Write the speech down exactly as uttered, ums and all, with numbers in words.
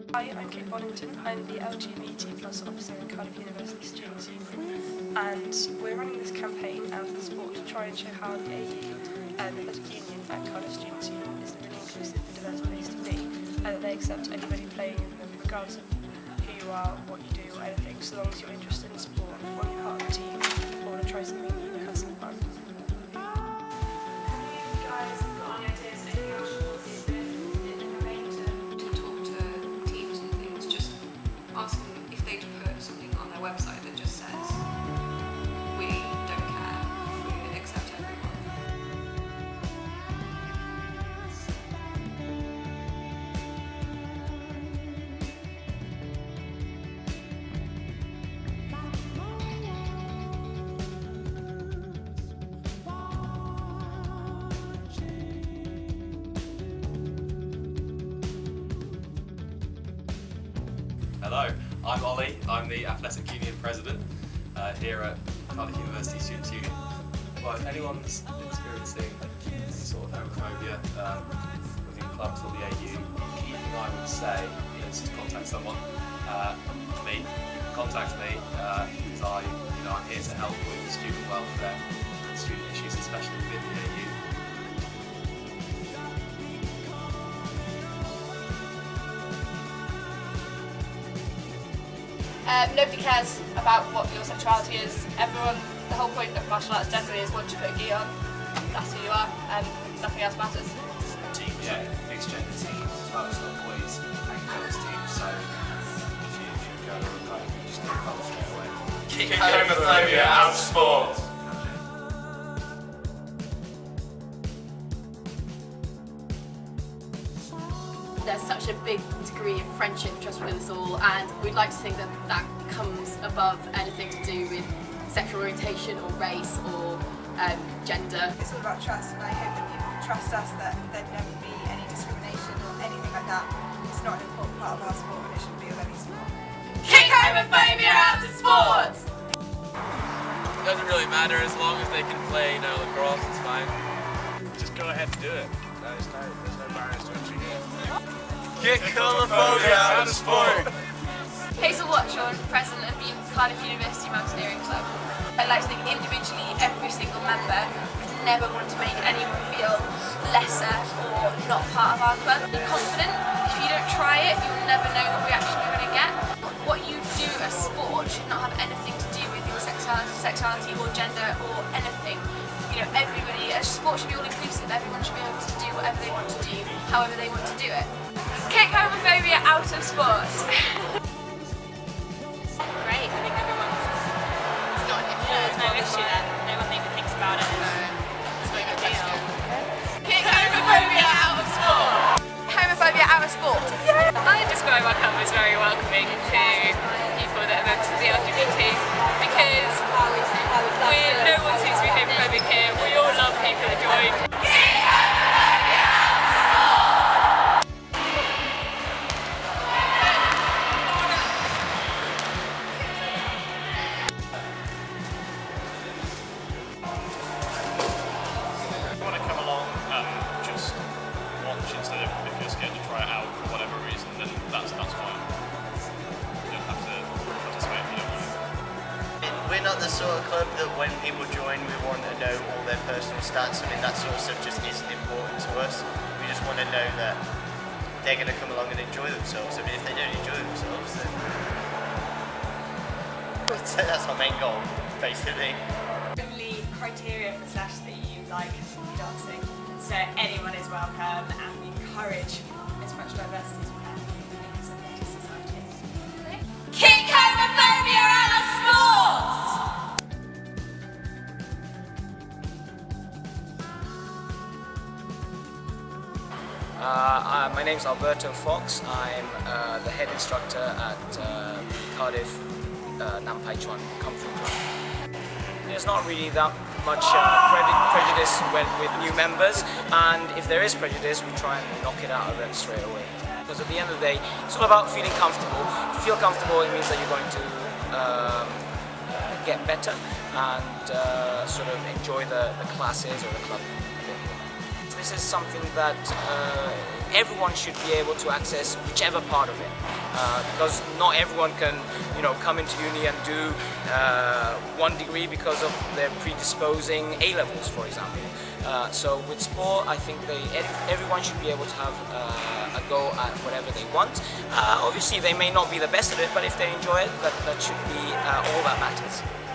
Hi, I'm Kate Boddington. I'm the L G B T plus officer in Cardiff University Students' Union, and we're running this campaign out of the sport to try and show how the A U, um, the athletic union at Cardiff Students' Union, is a really inclusive and diverse place to be, and that they accept anybody playing in them, regardless of who you are, what you do, or anything, so long as you're interested in sport, want to be part of the team, or want to try something new and have some fun. Website that just says we don't care, we accept everyone. Hello, I'm Ollie. I'm the Athletic Union President uh, here at Cardiff University Students' Union. Well, if anyone's experiencing any sort of homophobia um, within clubs or the A U, the key thing I would say is to contact someone. Uh, me, contact me, because uh, I, you know, I'm here to help with student welfare and student issues, especially within the A U. Um, nobody cares about what your sexuality is. Everyone, the whole point of martial arts generally is once you put a gi on, that's who you are, and nothing else matters. Team, yeah, mixed gender team, as well as got boys and girls teams, so if, you, if you're a girl or a guy, you can just get involved straight away. Kick homophobia out of sport! There's such a big degree of friendship and trust between us all, and we'd like to think that that comes above anything to do with sexual orientation or race or um, gender. It's all about trust, and I hope that you trust us that there'd never be any discrimination or anything like that. It's not an important part of our sport, and it shouldn't be of any sport. Kick homophobia out of sport! It doesn't really matter as long as they can play, you know, lacrosse, it's fine. Just go ahead and do it. There's no, there's no barriers to entry here. Kick homophobia out of sport! Hazel Watchorn, President of the Cardiff University Mountaineering Club. I'd like to think individually every single member would never want to make anyone feel lesser or not part of our club. Be confident. If you don't try it, you'll never know what reaction you're going to get. What you do as sport should not have anything to do with your sexuality, sexuality or gender or anything. You know, everybody, as sport should be all inclusive. Everyone should be able to do whatever they want to do, however they want to do it. Kick homophobia out of sport! Great, I think everyone's... It's not an issue. There's no issue there. No one even thinks about it. It's not a big deal. Kick homophobia out of sport! Homophobia out of sport! Yeah. I describe our club as very welcoming to people that are members of the L G B T because we, no one seems to be homophobic here. We all love people that join. Instead of if you're scared to try it out for whatever reason, then that's that's fine. You don't have to participate if you don't want to. We're not the sort of club that when people join we want to know all their personal stats. I mean, that sort of stuff just isn't important to us. We just want to know that they're going to come along and enjoy themselves. I mean, if they don't enjoy themselves, then that's our main goal, basically. Only criteria for Slash that you like dancing, so anyone is welcome, and we encourage as much diversity as we can in society. Kick homophobia out of sport! Uh, uh, my name is Alberto Fox. I'm uh, the head instructor at uh, Cardiff uh, Nampai Chuan Kung Fu Club. There's not really that much uh, prejudice when, with new members, and if there is prejudice, we try and knock it out of them straight away. Because at the end of the day, it's all about feeling comfortable. If you feel comfortable, it means that you're going to um, get better and uh, sort of enjoy the, the classes or the club a bit more. This is something that uh, everyone should be able to access whichever part of it, uh, because not everyone can, you know, come into uni and do uh, one degree because of their predisposing A levels, for example. Uh, so with sport, I think they everyone should be able to have uh, a go at whatever they want. Uh, obviously, they may not be the best at it, but if they enjoy it, that, that should be uh, all that matters.